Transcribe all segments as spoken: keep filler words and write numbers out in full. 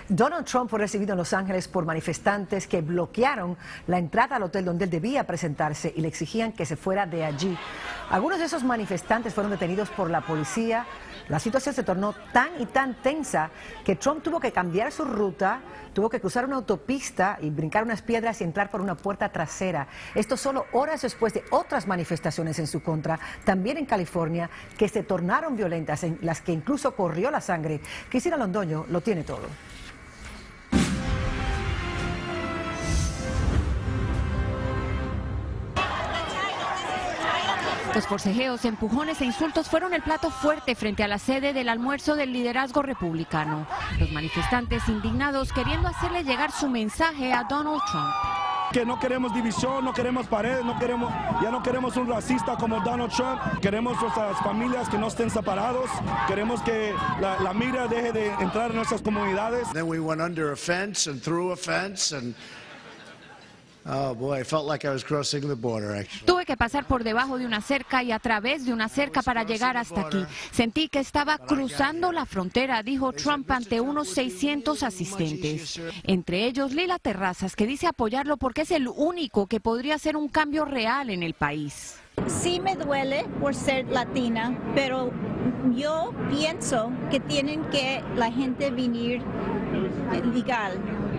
Donald Trump fue recibido en Los Ángeles por manifestantes que bloquearon la entrada al hotel donde él debía presentarse y le exigían que se fuera de allí. Algunos de esos manifestantes fueron detenidos por la policía. La situación se tornó tan y tan tensa que Trump tuvo que cambiar su ruta, tuvo que cruzar una autopista y brincar unas piedras y entrar por una puerta trasera. Esto solo horas después de otras manifestaciones en su contra, también en California, que se tornaron violentas, en las que incluso corrió la sangre. Cristina Londoño lo tiene todo. Los forcejeos, empujones e insultos fueron el plato fuerte frente a la sede del almuerzo del liderazgo republicano. Los manifestantes indignados queriendo hacerle llegar su mensaje a Donald Trump. Que no queremos división, no queremos paredes, no queremos, ya no queremos un racista como Donald Trump. Queremos nuestras familias que no estén separados. Queremos que la, la mira deje de entrar en nuestras comunidades. Then we went under a fence and through a fence and oh boy, I felt like I was crossing the border actually. Tuve que pasar por debajo de una cerca y a través de una cerca para llegar hasta aquí. Sentí que estaba cruzando la frontera, dijo Trump ante unos seiscientos asistentes. Entre ellos Lila Terrazas, que dice apoyarlo porque es el único que podría hacer un cambio real en el país. Sí me duele por ser latina, pero yo pienso que tienen que la gente venir legal.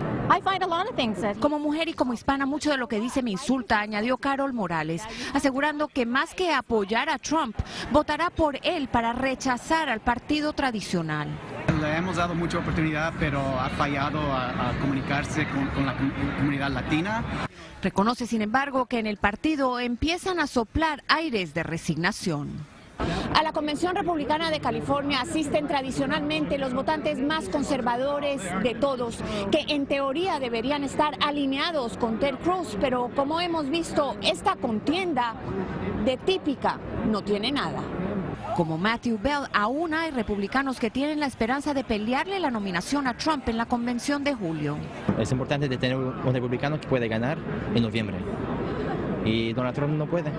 Como mujer y como hispana, mucho de lo que dice me insulta, añadió Carol Morales, asegurando que más que apoyar a Trump, votará por él para rechazar al partido tradicional. Le hemos dado mucha oportunidad, pero ha fallado a, a comunicarse con, con la comunidad latina. Reconoce, sin embargo, que en el partido empiezan a soplar aires de resignación. A la Convención Republicana de California asisten tradicionalmente los votantes más conservadores de todos, que en teoría deberían estar alineados con Ted Cruz, pero como hemos visto, esta contienda de típica no tiene nada. Como Matthew Bell, aún hay republicanos que tienen la esperanza de pelearle la nominación a Trump en la convención de julio. Es importante de tener un republicano que puede ganar en noviembre. Y Donald Trump no puede.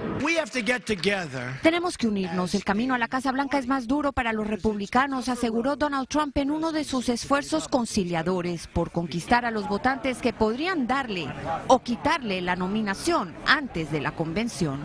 Tenemos que unirnos. El camino a la Casa Blanca es más duro para los republicanos, aseguró Donald Trump en uno de sus esfuerzos conciliadores por conquistar a los votantes que podrían darle o quitarle la nominación antes de la convención.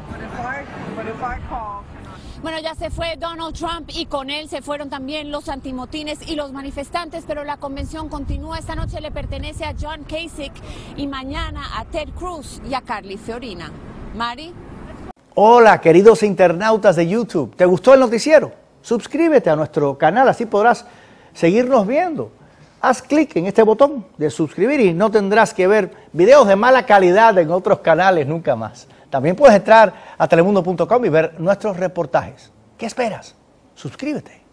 Bueno, ya se fue Donald Trump y con él se fueron también los antimotines y los manifestantes, pero la convención continúa. Esta noche le pertenece a John Kasich y mañana a Ted Cruz y a Carly Fiorina. Mari. Hola, queridos internautas de YouTube. ¿Te gustó el noticiero? Suscríbete a nuestro canal, así podrás seguirnos viendo. Haz clic en este botón de suscribir y no tendrás que ver videos de mala calidad en otros canales nunca más. También puedes entrar a telemundo punto com y ver nuestros reportajes. ¿Qué esperas? Suscríbete.